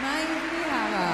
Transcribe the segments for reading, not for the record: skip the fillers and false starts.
Mai Mihara.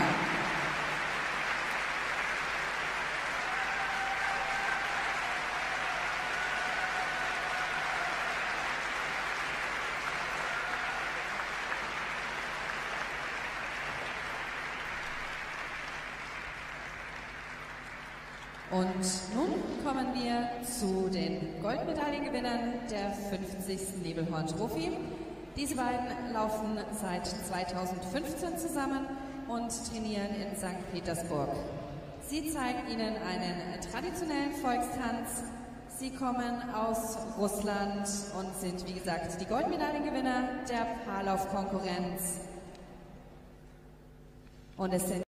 Und nun kommen wir zu den Goldmedaillengewinnern der 50. Nebelhorn-Trophy. Diese beiden laufen seit 2015 zusammen und trainieren in St. Petersburg. Sie zeigen Ihnen einen traditionellen Volkstanz. Sie kommen aus Russland und sind, wie gesagt, die Goldmedaillengewinner der Paarlaufkonkurrenz. Und es sind